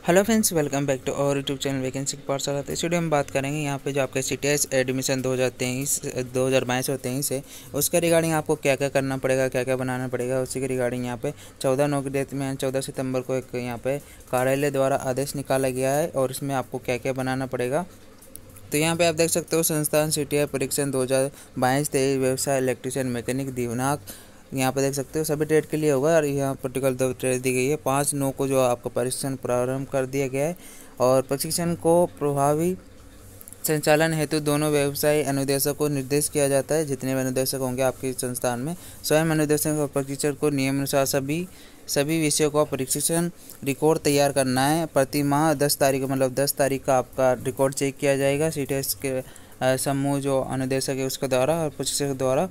Hello friends, welcome back to और YouTube channel vacancy Pathshala. तो इस वीडियो में बात करेंगे यहाँ पे जो आपके CTS एडमिशन 2022 और 23 है, उसके रिगार्डिंग आपको क्या क्या करना पड़ेगा, क्या क्या बनाना पड़ेगा, उसी के रिगार्डिंग यहाँ पे 14 नौ की डेट में 14 सितंबर को एक यहाँ पे कार्यालय द्वारा आदेश निकाला गया है और इसमें आपको क्या क्या बनाना पड़ेगा। तो यहाँ पे आप देख सकते हो संस्थान CTI परीक्षण 2022-23 व्यवसाय इलेक्ट्रीशियन मैकेनिक दिवनाक, यहाँ पे देख सकते हो सभी ट्रेड के लिए होगा और यहाँ पर्टिकुलर 2 ट्रेड दी गई है। 5/9 को जो आपका परीक्षण प्रारंभ कर दिया गया है और प्रशिक्षण को प्रभावी संचालन हेतु दोनों व्यवसाय अनुदेशक को निर्देश किया जाता है। जितने भी अनुदेशक होंगे आपके संस्थान में, स्वयं अनुदेशक और प्रशिक्षक को नियमानुसार सभी विषयों का प्रशिक्षण रिकॉर्ड तैयार करना है। प्रति माह 10 तारीख मतलब 10 तारीख का आपका रिकॉर्ड चेक किया जाएगा CTS के समूह जो अनुदेशक है उसके द्वारा और प्रशिक्षक द्वारा।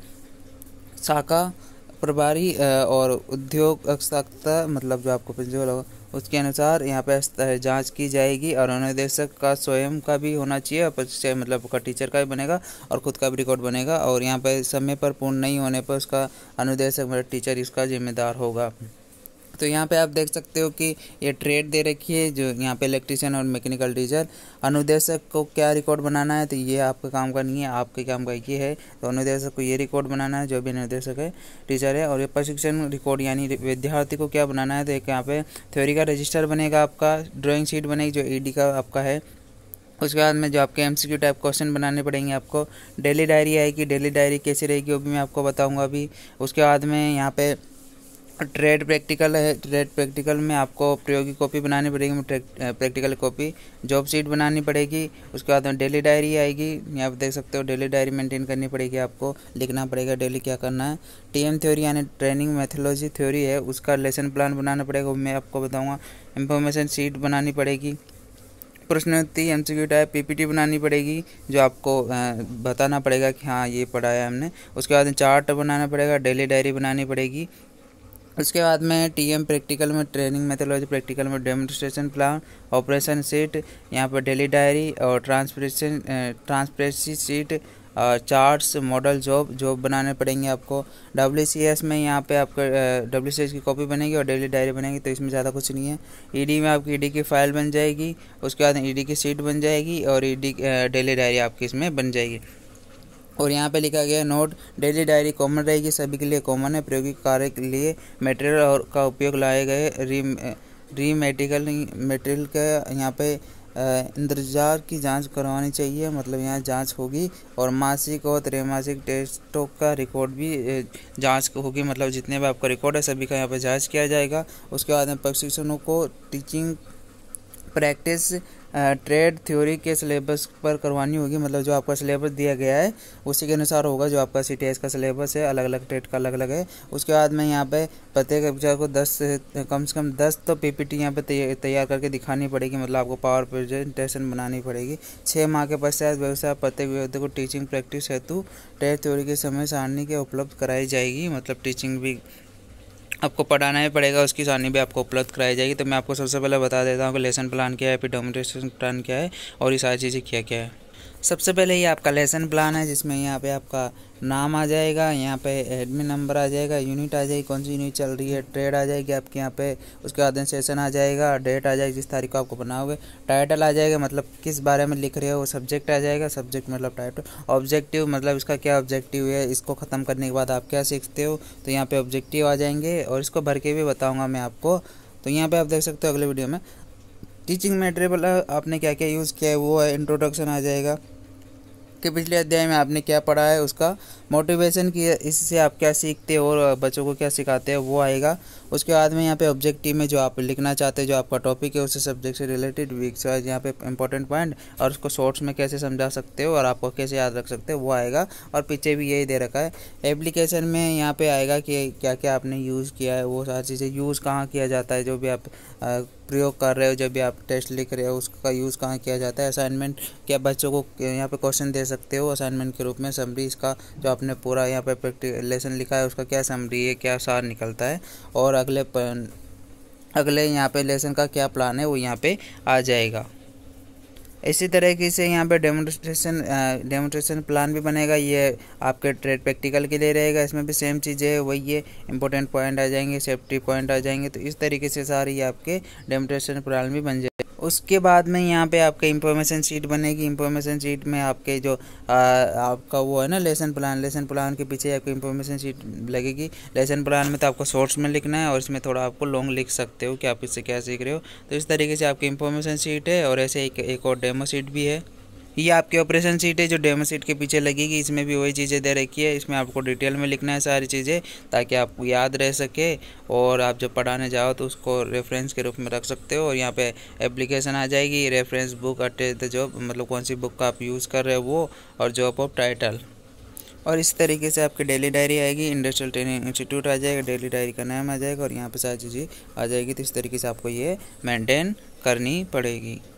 शाखा प्रभारी और उद्योग अक्षता मतलब जो आपको प्रिंसिपल होगा उसके अनुसार यहाँ पे जांच की जाएगी और अनुदेशक का स्वयं का भी होना चाहिए और प्रशिक्षक मतलब का टीचर का भी बनेगा और खुद का भी रिकॉर्ड बनेगा। और यहाँ पे समय पर पूर्ण नहीं होने पर उसका अनुदेशक मतलब टीचर इसका जिम्मेदार होगा। तो यहाँ पे आप देख सकते हो कि ये ट्रेड दे रखी है जो यहाँ पे इलेक्ट्रीशियन और मैकेनिकल टीचर। अनुदेशक को क्या रिकॉर्ड बनाना है, तो ये आपका काम का नहीं है, आपके काम का ये है। तो अनुदेशक को ये रिकॉर्ड बनाना है जो भी अनुदेशक है टीचर है। और ये प्रशिक्षण रिकॉर्ड यानी विद्यार्थी को क्या बनाना है, तो एक यहाँ पे थ्योरी का रजिस्टर बनेगा, आपका ड्राइंग शीट बनेगी जो ED का आपका है। उसके बाद में जो आपके MCQ टाइप क्वेश्चन बनाने पड़ेंगे आपको। डेली डायरी आएगी, डेली डायरी कैसी रहेगी वो भी मैं आपको बताऊँगा अभी। उसके बाद में यहाँ पे ट्रेड प्रैक्टिकल है, ट्रेड प्रैक्टिकल में आपको प्रयोगी कॉपी बनानी पड़ेगी, प्रैक्टिकल कॉपी, जॉब शीट बनानी पड़ेगी। उसके बाद में डेली डायरी आएगी, यहाँ पे देख सकते हो डेली डायरी मेंटेन करनी पड़ेगी, आपको लिखना पड़ेगा डेली क्या करना है। TM थ्योरी यानी ट्रेनिंग मेथोलॉजी थ्योरी है, उसका लेसन प्लान बनाना पड़ेगा, वो मैं आपको बताऊँगा। इंफॉर्मेशन शीट बनानी पड़ेगी, प्रश्नोत्तरी MCQ टाइप PPT बनानी पड़ेगी जो आपको बताना पड़ेगा कि हाँ ये पढ़ा है हमने। उसके बाद चार्ट बनाना पड़ेगा, डेली डायरी बनानी पड़ेगी। उसके बाद में TM प्रैक्टिकल में ट्रेनिंग मेथोलॉजी, प्रैक्टिकल में डेमोन्स्ट्रेशन प्लान, ऑपरेशन शीट, यहाँ पर डेली डायरी और transparency sheet, charts, model job बनाने पड़ेंगे आपको। WCS में यहाँ पे आपका WCS की कॉपी बनेगी और डेली डायरी बनेगी, तो इसमें ज़्यादा कुछ नहीं है। ED में आपकी ED की फाइल बन जाएगी, उसके बाद ED की शीट बन जाएगी और ED डेली डायरी आपकी इसमें बन जाएगी। और यहाँ पे लिखा गया नोट, डेली डायरी कॉमन रहेगी, सभी के लिए कॉमन है। प्रायोगिक कार्य के लिए मटेरियल और का उपयोग लाए गए मटेरियल का यहाँ पे इंतजार की जांच करवानी चाहिए, मतलब यहाँ जांच होगी। और मासिक और त्रैमासिक टेस्टों का रिकॉर्ड भी जांच होगी, मतलब जितने भी आपका रिकॉर्ड है सभी का यहाँ पे जांच किया जाएगा। उसके बाद में प्रशिक्षणों को टीचिंग प्रैक्टिस ट्रेड थ्योरी के सिलेबस पर करवानी होगी, मतलब जो आपका सिलेबस दिया गया है उसी के अनुसार होगा। जो आपका CTS का सिलेबस है अलग अलग ट्रेड का अलग अलग है। उसके बाद में यहाँ पे प्रत्येक विषय को कम से कम 10 तो PPT यहाँ पे तैयार करके दिखानी पड़ेगी, मतलब आपको पावर प्रेजेंटेशन बनानी पड़ेगी। 6 माह के पश्चात व्यवसाय प्रत्येक विद्यार्थी को टीचिंग प्रैक्टिस हेतु ट्रेड थ्योरी की समय सारणी के उपलब्ध कराई जाएगी, मतलब टीचिंग भी आपको पढ़ाना ही पड़ेगा, उसकी सारणी भी आपको उपलब्ध कराई जाएगी। तो मैं आपको सबसे पहले बता देता हूँ कि लेसन प्लान क्या है, फिर डेमोन्स्ट्रेशन प्लान क्या है और ये सारी चीज़ें क्या क्या है। सबसे पहले ये आपका लेसन प्लान है, जिसमें यहाँ पे आपका नाम आ जाएगा, यहाँ पे एडमिन नंबर आ जाएगा, यूनिट आ जाएगी, कौन सी यूनिट चल रही है, ट्रेड आ जाएगी आपके यहाँ पे। उसके बाद सेशन आ जाएगा, डेट आ जाएगी जिस तारीख को आपको बनाओगे, टाइटल आ जाएगा मतलब किस बारे में लिख रहे हो, सब्जेक्ट आ जाएगा, सब्जेक्ट मतलब टाइटल, ऑब्जेक्टिव मतलब इसका क्या ऑब्जेक्टिव है, इसको ख़त्म करने के बाद आप क्या सीखते हो, तो यहाँ पे ऑब्जेक्टिव आ जाएंगे और इसको भर के भी बताऊँगा मैं आपको। तो यहाँ पर आप देख सकते हो अगले वीडियो में टीचिंग मटेरियल आपने क्या क्या यूज़ किया है वो है। इंट्रोडक्शन आ जाएगा कि पिछले अध्याय में आपने क्या पढ़ा है, उसका मोटिवेशन की इससे आप क्या सीखते हो और बच्चों को क्या सिखाते हैं वो आएगा। उसके बाद में यहाँ पे ऑब्जेक्टिव में जो आप लिखना चाहते हैं, जो आपका टॉपिक है उस सब्जेक्ट से रिलेटेड वीक्स वाइज यहाँ पे इंपॉर्टेंट पॉइंट और उसको शॉर्ट्स में कैसे समझा सकते हो और आपको कैसे याद रख सकते हो वो आएगा। और पीछे भी यही दे रखा है। एप्लीकेशन में यहाँ पे आएगा कि क्या क्या आपने यूज़ किया है, वो सारी चीज़ें, यूज़ कहाँ किया जाता है, जो भी आप प्रयोग कर रहे हो, जब भी आप टेस्ट लिख रहे हो उसका यूज़ कहाँ किया जाता है। असाइनमेंट क्या बच्चों को यहाँ पे क्वेश्चन दे सकते हो असाइनमेंट के रूप में, समरी इसका जो आपने पूरा यहाँ पे प्रैक्टिकल लेसन लिखा है उसका क्या समरी है, क्या सार निकलता है और अगले यहाँ पे लेसन का क्या प्लान है वो यहाँ पे आ जाएगा। इसी तरीके से यहाँ पे डेमोन्स्ट्रेशन प्लान भी बनेगा, ये आपके ट्रेड प्रैक्टिकल के लिए रहेगा। इसमें भी सेम चीज़ें है, वही है, इंपॉर्टेंट पॉइंट आ जाएंगे, सेफ्टी पॉइंट आ जाएंगे। तो इस तरीके से सारी आपके डेमोन्स्ट्रेशन प्लान भी बन जाए। उसके बाद में यहाँ पे आपका इंफॉर्मेशन शीट बनेगी। इंफॉर्मेशन शीट में आपके जो आपका वो है ना लेसन प्लान के पीछे आपको इंफॉर्मेशन शीट लगेगी। लेसन प्लान में तो आपको शॉर्ट्स में लिखना है और इसमें थोड़ा आपको लॉन्ग लिख सकते हो कि आप इससे क्या सीख रहे हो। तो इस तरीके से आपकी इंफॉर्मेशन शीट है और ऐसे एक और डेमो शीट भी है। ये आपकी ऑपरेशन शीट है जो डेमो शीट के पीछे लगेगी। इसमें भी वही चीज़ें दे रखी है। इसमें आपको डिटेल में लिखना है सारी चीज़ें ताकि आपको याद रह सके और आप जब पढ़ाने जाओ तो उसको रेफरेंस के रूप में रख सकते हो। और यहाँ पे एप्लीकेशन आ जाएगी, reference book attach the job, मतलब कौन सी बुक का आप यूज़ कर रहे हो वो, और जॉब ऑफ टाइटल। और इस तरीके से आपकी डेली डायरी आएगी। इंडस्ट्रियल ट्रेनिंग इंस्टीट्यूट आ जाएगा, डेली डायरी का नाम आ जाएगा और यहाँ पे सारी चीज़ें आ जाएगी। तो इस तरीके से आपको ये मेंटेन करनी पड़ेगी।